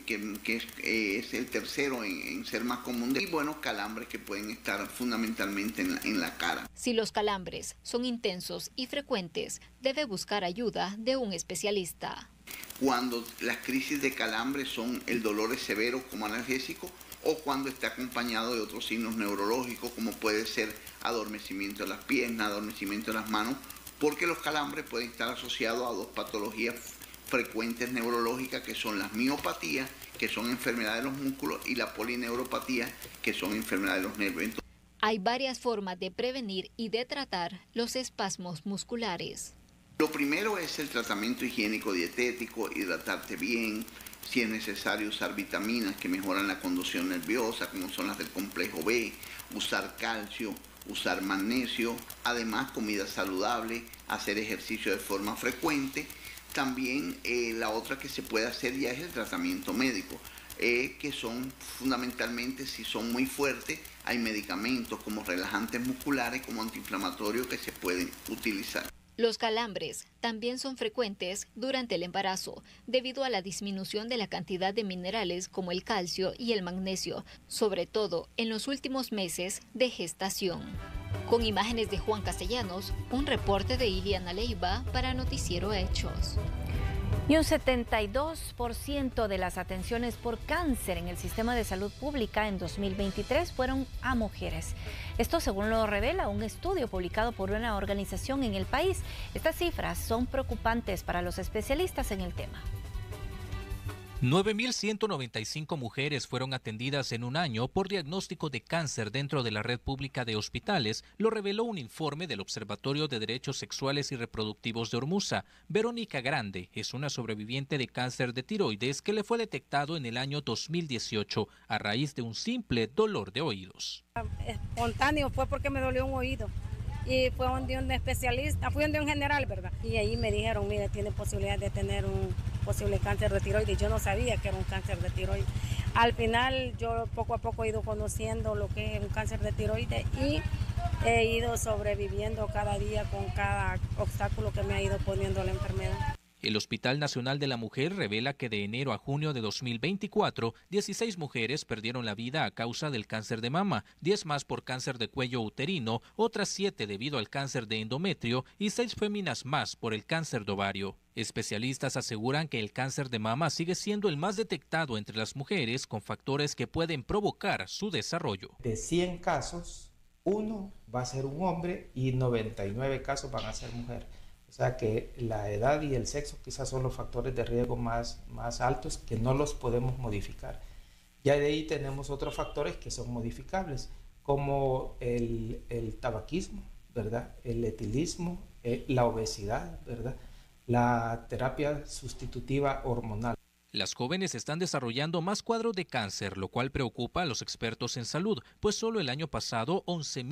D: es el tercero en ser más común, y bueno, calambres que pueden estar fundamentalmente en la cara.
P: Si los calambres son intensos y frecuentes, debe buscar ayuda de un especialista.
D: Cuando las crisis de calambre son el dolor es severo como analgésico, o cuando está acompañado de otros signos neurológicos, como puede ser adormecimiento de las piernas, adormecimiento de las manos, porque los calambres pueden estar asociados a dos patologías frecuentes neurológicas, que son las miopatías, que son enfermedades de los músculos, y la polineuropatía, que son enfermedades de los nervios.
P: Hay varias formas de prevenir y de tratar los espasmos musculares.
D: Lo primero es el tratamiento higiénico dietético, hidratarte bien, si es necesario usar vitaminas que mejoran la conducción nerviosa, como son las del complejo B, usar calcio, usar magnesio, además comida saludable, hacer ejercicio de forma frecuente. También la otra que se puede hacer ya es el tratamiento médico, que son fundamentalmente, si son muy fuertes, hay medicamentos como relajantes musculares, como antiinflamatorios que se pueden utilizar.
P: Los calambres también son frecuentes durante el embarazo, debido a la disminución de la cantidad de minerales como el calcio y el magnesio, sobre todo en los últimos meses de gestación. Con imágenes de Juan Castellanos, un reporte de Iliana Leiva para Noticiero Hechos.
A: Y un 72% de las atenciones por cáncer en el sistema de salud pública en 2023 fueron a mujeres. Esto según lo revela un estudio publicado por una organización en el país. Estas cifras son preocupantes para los especialistas en el tema.
R: 9.195 mujeres fueron atendidas en un año por diagnóstico de cáncer dentro de la red pública de hospitales, lo reveló un informe del Observatorio de Derechos Sexuales y Reproductivos de Ormuza. Verónica Grande es una sobreviviente de cáncer de tiroides que le fue detectado en el año 2018 a raíz de un simple dolor de oídos.
T: Espontáneo fue porque me dolió un oído. Y fue donde un especialista, fui donde un general, ¿verdad? Y ahí me dijeron, mire, tiene posibilidad de tener un posible cáncer de tiroides. Yo no sabía que era un cáncer de tiroides. Al final, yo poco a poco he ido conociendo lo que es un cáncer de tiroides y he ido sobreviviendo cada día con cada obstáculo que me ha ido poniendo la enfermedad.
R: El Hospital Nacional de la Mujer revela que de enero a junio de 2024, 16 mujeres perdieron la vida a causa del cáncer de mama, 10 más por cáncer de cuello uterino, otras 7 debido al cáncer de endometrio y 6 féminas más por el cáncer de ovario. Especialistas aseguran que el cáncer de mama sigue siendo el más detectado entre las mujeres con factores que pueden provocar su desarrollo.
U: De 100 casos, 1 va a ser un hombre y 99 casos van a ser mujeres. O sea que la edad y el sexo quizás son los factores de riesgo más altos que no los podemos modificar. Ya de ahí tenemos otros factores que son modificables, como el tabaquismo, ¿verdad? El etilismo, la obesidad, ¿verdad? La terapia sustitutiva hormonal.
R: Las jóvenes están desarrollando más cuadros de cáncer, lo cual preocupa a los expertos en salud, pues solo el año pasado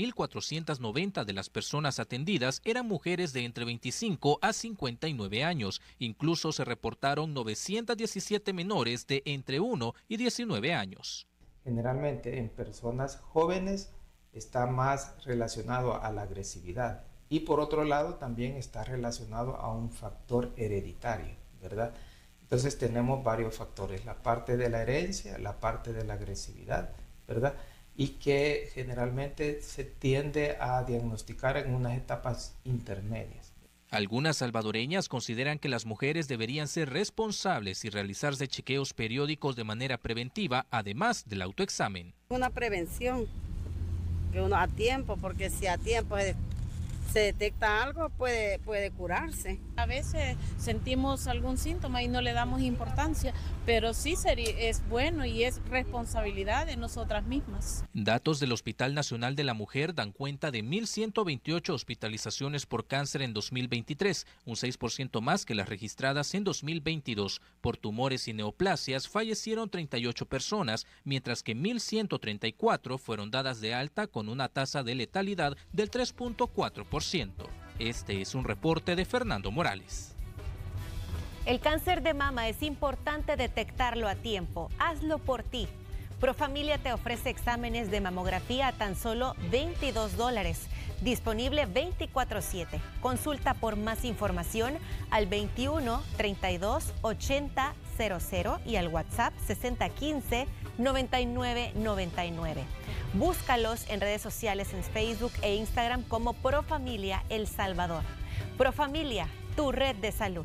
R: 11.490 de las personas atendidas eran mujeres de entre 25 a 59 años. Incluso se reportaron 917 menores de entre 1 y 19 años.
U: Generalmente en personas jóvenes está más relacionado a la agresividad y por otro lado también está relacionado a un factor hereditario, ¿verdad? Entonces tenemos varios factores, la parte de la herencia, la parte de la agresividad, ¿verdad? y que generalmente se tiende a diagnosticar en unas etapas intermedias.
R: Algunas salvadoreñas consideran que las mujeres deberían ser responsables y realizarse chequeos periódicos de manera preventiva, además del autoexamen.
B: Una prevención, que uno a tiempo, porque si a tiempo se detecta algo, puede curarse.
G: A veces sentimos algún síntoma y no le damos importancia, pero sí es bueno y es responsabilidad de nosotras mismas.
R: Datos del Hospital Nacional de la Mujer dan cuenta de 1.128 hospitalizaciones por cáncer en 2023, un 6% más que las registradas en 2022. Por tumores y neoplasias fallecieron 38 personas, mientras que 1.134 fueron dadas de alta con una tasa de letalidad del 3.4%. Este es un reporte de Fernando Morales.
C: El cáncer de mama es importante detectarlo a tiempo. Hazlo por ti. Profamilia te ofrece exámenes de mamografía a tan solo $22. Disponible 24/7. Consulta por más información al 21 32 80 00 y al WhatsApp 6015 9999. Búscalos en redes sociales en Facebook e Instagram como Profamilia El Salvador. Profamilia, tu red de salud.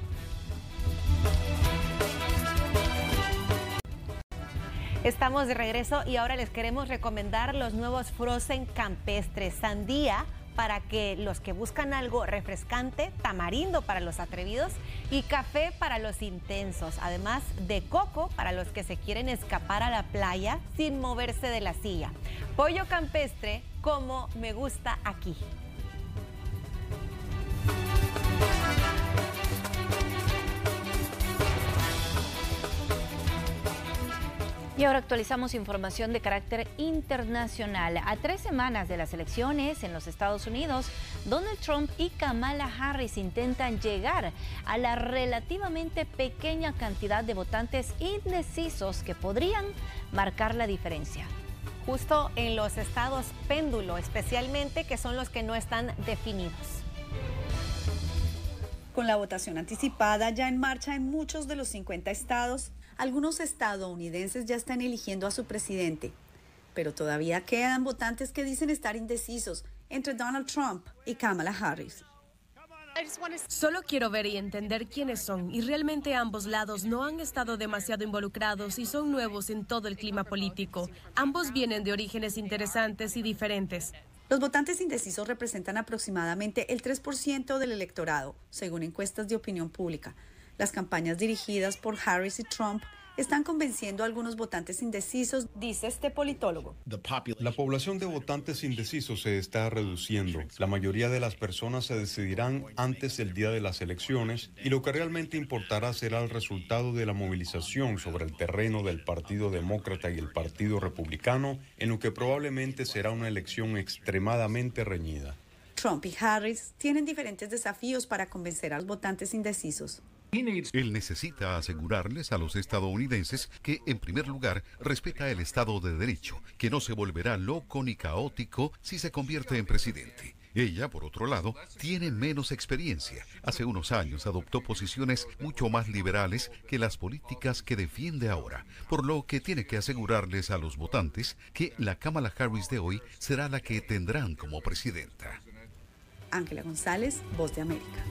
C: Estamos de regreso y ahora les queremos recomendar los nuevos Frozen campestres, sandía para que los que buscan algo refrescante, tamarindo para los atrevidos y café para los intensos, además de coco para los que se quieren escapar a la playa sin moverse de la silla. Pollo campestre como me gusta aquí.
A: Y ahora actualizamos información de carácter internacional. A 3 semanas de las elecciones en los Estados Unidos, Donald Trump y Kamala Harris intentan llegar a la relativamente pequeña cantidad de votantes indecisos que podrían marcar la diferencia.
C: Justo en los estados péndulo, especialmente, que son los que no están definidos.
H: Con la votación anticipada ya en marcha en muchos de los 50 estados, algunos estadounidenses ya están eligiendo a su presidente, pero todavía quedan votantes que dicen estar indecisos entre Donald Trump y Kamala Harris.
W: Solo quiero ver y entender quiénes son, y realmente ambos lados no han estado demasiado involucrados y son nuevos en todo el clima político. Ambos vienen de orígenes interesantes y diferentes.
H: Los votantes indecisos representan aproximadamente el 3% del electorado, según encuestas de opinión pública. Las campañas dirigidas por Harris y Trump están convenciendo a algunos votantes indecisos, dice este politólogo.
X: La población de votantes indecisos se está reduciendo. La mayoría de las personas se decidirán antes del día de las elecciones y lo que realmente importará será el resultado de la movilización sobre el terreno del Partido Demócrata y el Partido Republicano, en lo que probablemente será una elección extremadamente reñida.
H: Trump y Harris tienen diferentes desafíos para convencer a los votantes indecisos.
Y: Él necesita asegurarles a los estadounidenses que, en primer lugar, respeta el Estado de Derecho, que no se volverá loco ni caótico si se convierte en presidente. Ella, por otro lado, tiene menos experiencia. Hace unos años adoptó posiciones mucho más liberales que las políticas que defiende ahora, por lo que tiene que asegurarles a los votantes que la Kamala Harris de hoy será la que tendrán como presidenta.
H: Ángela González, Voz de América.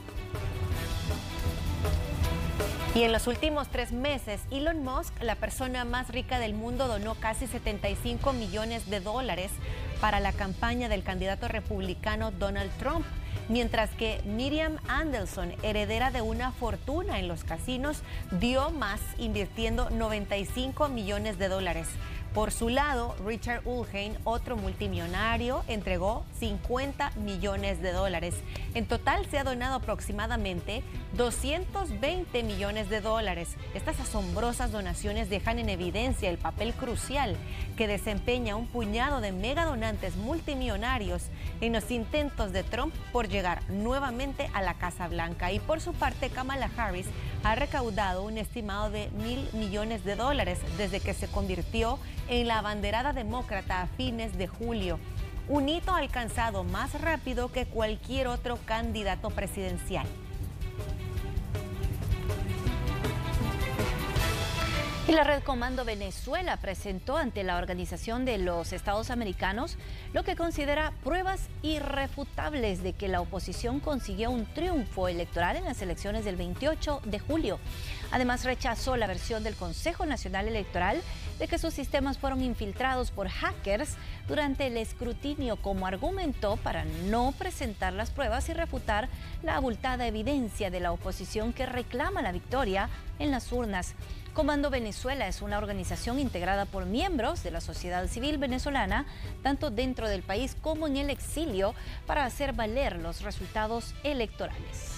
C: Y en los últimos 3 meses, Elon Musk, la persona más rica del mundo, donó casi $75 millones para la campaña del candidato republicano Donald Trump, mientras que Miriam Anderson, heredera de una fortuna en los casinos, dio más invirtiendo $95 millones. Por su lado, Richard Ullheim, otro multimillonario, entregó $50 millones. En total se ha donado aproximadamente $220 millones. Estas asombrosas donaciones dejan en evidencia el papel crucial que desempeña un puñado de megadonantes multimillonarios en los intentos de Trump por llegar nuevamente a la Casa Blanca. Y por su parte, Kamala Harris ha recaudado un estimado de $1.000 millones desde que se convirtió en la abanderada demócrata a fines de julio, un hito alcanzado más rápido que cualquier otro candidato presidencial.
A: Y la Red Comando Venezuela presentó ante la Organización de los Estados Americanos lo que considera pruebas irrefutables de que la oposición consiguió un triunfo electoral en las elecciones del 28 de julio. Además, rechazó la versión del Consejo Nacional Electoral de que sus sistemas fueron infiltrados por hackers durante el escrutinio, como argumentó para no presentar las pruebas y refutar la abultada evidencia de la oposición que reclama la victoria en las urnas. Comando Venezuela es una organización integrada por miembros de la sociedad civil venezolana, tanto dentro del país como en el exilio, para hacer valer los resultados electorales.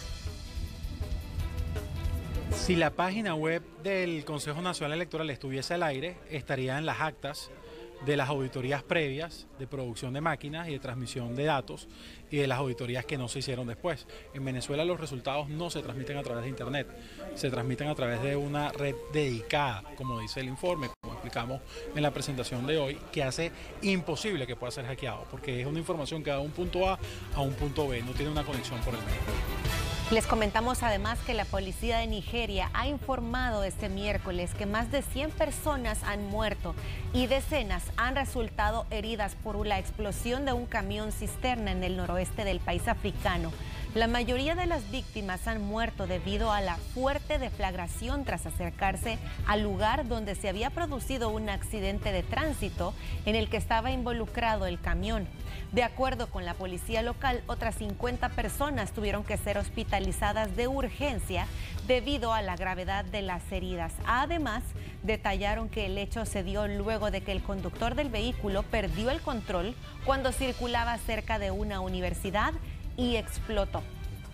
E: Si la página web del Consejo Nacional Electoral estuviese al aire, estaría en las actas de las auditorías previas de producción de máquinas y de transmisión de datos y de las auditorías que no se hicieron después. En Venezuela los resultados no se transmiten a través de internet, se transmiten a través de una red dedicada, como dice el informe, como explicamos en la presentación de hoy, que hace imposible que pueda ser hackeado, porque es una información que va de un punto A a un punto B, no tiene una conexión por el medio.
C: Les comentamos además que la policía de Nigeria ha informado este miércoles que más de 100 personas han muerto y decenas han resultado heridas por la explosión de un camión cisterna en el noroeste del país africano. La mayoría de las víctimas han muerto debido a la fuerte deflagración tras acercarse al lugar donde se había producido un accidente de tránsito en el que estaba involucrado el camión. De acuerdo con la policía local, otras 50 personas tuvieron que ser hospitalizadas de urgencia debido a la gravedad de las heridas. Además, detallaron que el hecho se dio luego de que el conductor del vehículo perdió el control cuando circulaba cerca de una universidad y explotó.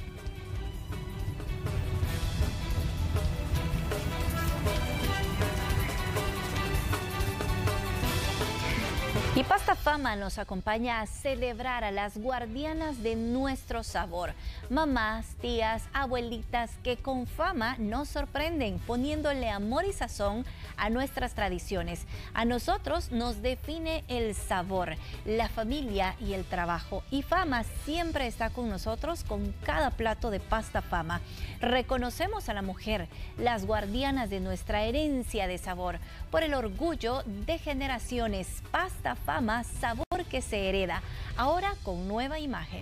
A: Y Pasta Fama nos acompaña a celebrar a las guardianas de nuestro sabor. Mamás, tías, abuelitas que con fama nos sorprenden poniéndole amor y sazón a nuestras tradiciones. A nosotros nos define el sabor, la familia y el trabajo. Y Fama siempre está con nosotros con cada plato de Pasta Fama. Reconocemos a la mujer, las guardianas de nuestra herencia de sabor, por el orgullo de generaciones. Pasta Fama, sabor que se hereda, ahora con nueva imagen.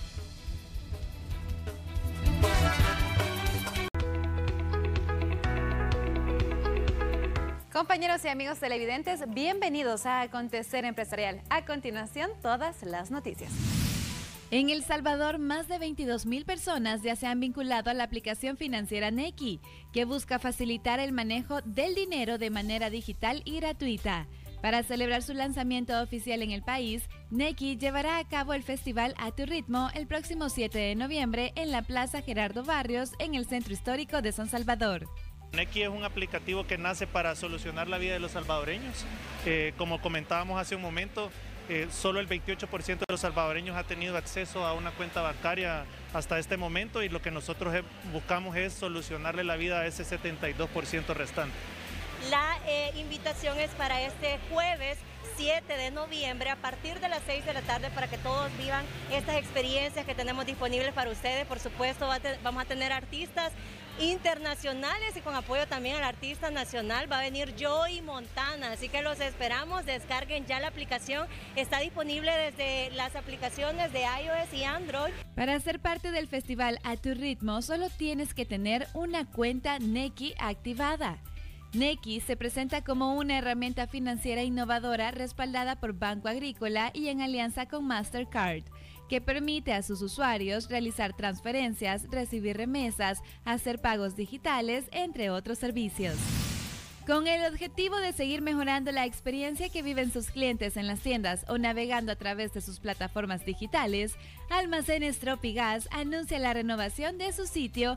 F: Compañeros y amigos televidentes, bienvenidos a Acontecer Empresarial. A continuación, todas las noticias.
J: En El Salvador, más de 22,000 personas ya se han vinculado a la aplicación financiera Nequi, que busca facilitar el manejo del dinero de manera digital y gratuita. Para celebrar su lanzamiento oficial en el país, Nequi llevará a cabo el festival A Tu Ritmo el próximo 7 de noviembre en la Plaza Gerardo Barrios, en el Centro Histórico de San Salvador.
Q: Nequi es un aplicativo que nace para solucionar la vida de los salvadoreños. Como comentábamos hace un momento, solo el 28% de los salvadoreños ha tenido acceso a una cuenta bancaria hasta este momento, y lo que nosotros buscamos es solucionarle la vida a ese 72% restante.
V: La invitación es para este jueves 7 de noviembre a partir de las 6 de la tarde para que todos vivan estas experiencias que tenemos disponibles para ustedes. Por supuesto, vamos a tener artistas internacionales y con apoyo también al artista nacional va a venir Joey Montana, así que los esperamos. Descarguen ya la aplicación, está disponible desde las aplicaciones de iOS y Android.
J: Para ser parte del festival A Tu Ritmo solo tienes que tener una cuenta Nequi activada. Nequi se presenta como una herramienta financiera innovadora respaldada por Banco Agrícola y en alianza con Mastercard, que permite a sus usuarios realizar transferencias, recibir remesas, hacer pagos digitales, entre otros servicios. Con el objetivo de seguir mejorando la experiencia que viven sus clientes en las tiendas o navegando a través de sus plataformas digitales, Almacenes Tropigas anuncia la renovación de su sitio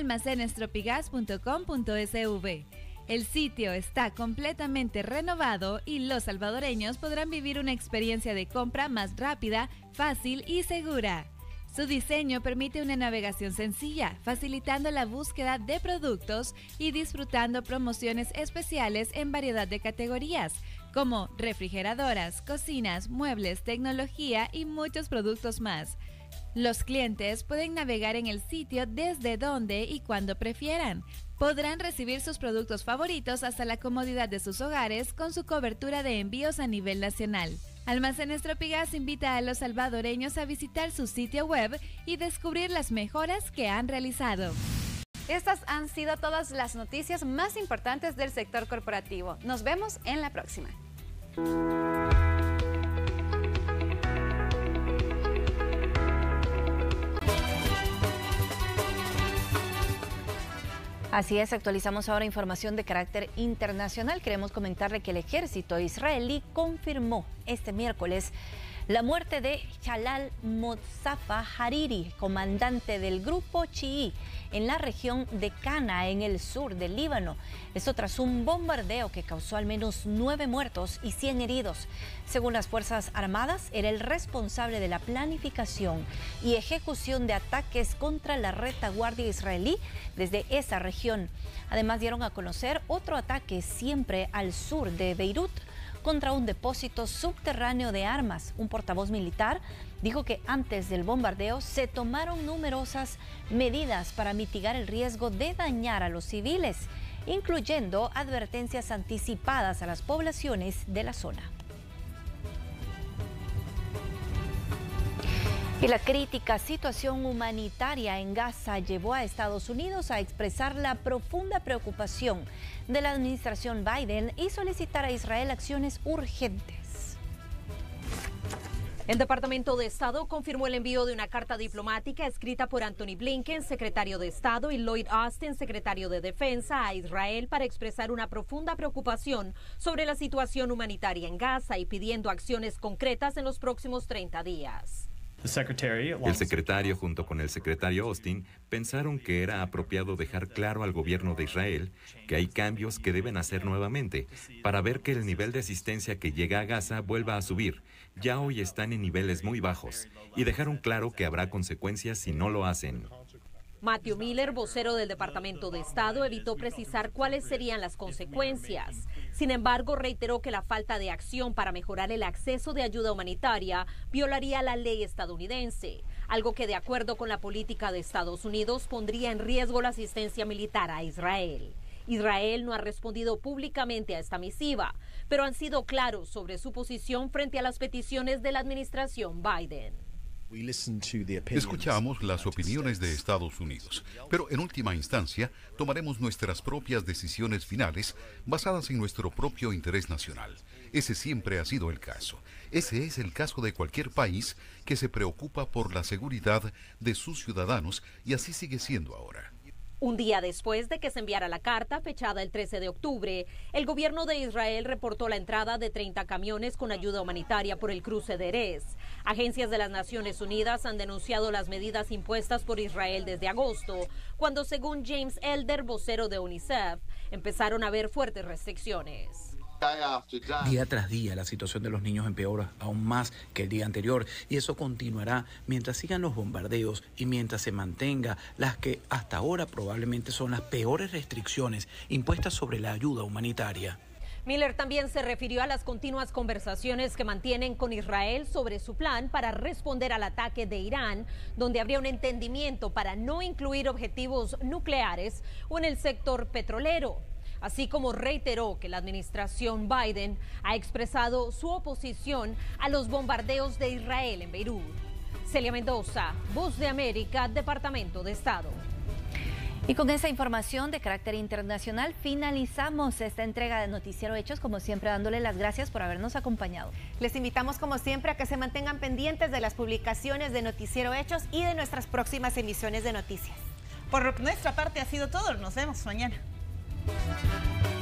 J: almacenestropigas.com.sv. El sitio está completamente renovado y los salvadoreños podrán vivir una experiencia de compra más rápida, fácil y segura. Su diseño permite una navegación sencilla, facilitando la búsqueda de productos y disfrutando promociones especiales en variedad de categorías, como refrigeradoras, cocinas, muebles, tecnología y muchos productos más. Los clientes pueden navegar en el sitio desde donde y cuando prefieran. Podrán recibir sus productos favoritos hasta la comodidad de sus hogares con su cobertura de envíos a nivel nacional. Almacenes Tropigas invita a los salvadoreños a visitar su sitio web y descubrir las mejoras que han realizado.
F: Estas han sido todas las noticias más importantes del sector corporativo. Nos vemos en la próxima.
A: Así es, actualizamos ahora información de carácter internacional. Queremos comentarle que el ejército israelí confirmó este miércoles la muerte de Jalal Mostafa Hariri, comandante del grupo chií en la región de Cana, en el sur del Líbano. Esto tras un bombardeo que causó al menos 9 muertos y 100 heridos. Según las Fuerzas Armadas, era el responsable de la planificación y ejecución de ataques contra la retaguardia israelí desde esa región. Además, dieron a conocer otro ataque siempre al sur de Beirut contra un depósito subterráneo de armas. Un portavoz militar dijo que antes del bombardeo se tomaron numerosas medidas para mitigar el riesgo de dañar a los civiles, incluyendo advertencias anticipadas a las poblaciones de la zona. Y la crítica situación humanitaria en Gaza llevó a Estados Unidos a expresar la profunda preocupación de la administración Biden y solicitar a Israel acciones urgentes.
I: El Departamento de Estado confirmó el envío de una carta diplomática escrita por Anthony Blinken, secretario de Estado, y Lloyd Austin, secretario de Defensa, a Israel para expresar una profunda preocupación sobre la situación humanitaria en Gaza y pidiendo acciones concretas en los próximos 30 días.
L: El secretario junto con el secretario Austin pensaron que era apropiado dejar claro al gobierno de Israel que hay cambios que deben hacer nuevamente para ver que el nivel de asistencia que llega a Gaza vuelva a subir. Ya hoy están en niveles muy bajos y dejaron claro que habrá consecuencias si no lo hacen.
I: Matthew Miller, vocero del Departamento de Estado, evitó precisar cuáles serían las consecuencias. Sin embargo, reiteró que la falta de acción para mejorar el acceso de ayuda humanitaria violaría la ley estadounidense, algo que, de acuerdo con la política de Estados Unidos, pondría en riesgo la asistencia militar a Israel. Israel no ha respondido públicamente a esta misiva, pero han sido claros sobre su posición frente a las peticiones de la administración Biden.
Y: Escuchamos las opiniones de Estados Unidos, pero en última instancia tomaremos nuestras propias decisiones finales basadas en nuestro propio interés nacional. Ese siempre ha sido el caso. Ese es el caso de cualquier país que se preocupa por la seguridad de sus ciudadanos y así sigue siendo ahora.
I: Un día después de que se enviara la carta, fechada el 13 de octubre, el gobierno de Israel reportó la entrada de 30 camiones con ayuda humanitaria por el cruce de Erez. Agencias de las Naciones Unidas han denunciado las medidas impuestas por Israel desde agosto, cuando, según James Elder, vocero de UNICEF, empezaron a haber fuertes restricciones.
M: Día tras día la situación de los niños empeora aún más que el día anterior y eso continuará mientras sigan los bombardeos y mientras se mantenga las que hasta ahora probablemente son las peores restricciones impuestas sobre la ayuda humanitaria.
I: Miller también se refirió a las continuas conversaciones que mantienen con Israel sobre su plan para responder al ataque de Irán, donde habría un entendimiento para no incluir objetivos nucleares o en el sector petrolero. Así como reiteró que la administración Biden ha expresado su oposición a los bombardeos de Israel en Beirut. Celia Mendoza, Voz de América, Departamento de Estado.
A: Y con esa información de carácter internacional finalizamos esta entrega de Noticiero Hechos, como siempre dándole las gracias por habernos acompañado.
C: Les invitamos como siempre a que se mantengan pendientes de las publicaciones de Noticiero Hechos y de nuestras próximas emisiones de noticias.
N: Por nuestra parte ha sido todo, nos vemos mañana.